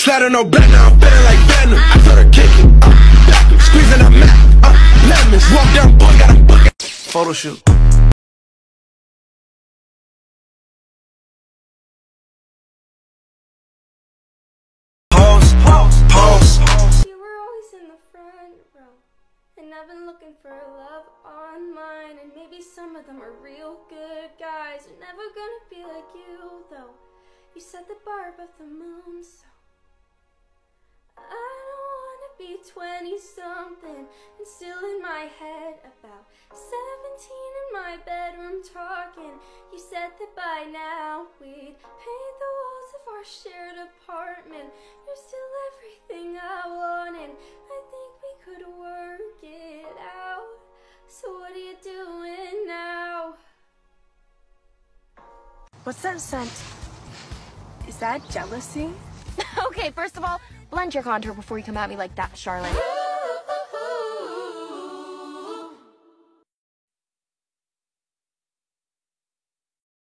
Slide on no bed now, I'm feeling like Venom. I told her kick it, back it, squeezing a Mac, lemons. Walk down, boy, got a book. Photo shoot. You were always in the front row, and I've been looking for love online, and maybe some of them are real good guys. They're never gonna be like you, though. You set the bar above the moon, so I don't wanna be 20-something and still in my head about 17 in my bedroom talking. You said that by now we'd paint the walls of our shared apartment. You're still everything I wanted. I think we could work it out. So what are you doing now? What's that scent? Is that jealousy? Okay, first of all, blend your contour before you come at me like that, Charlotte.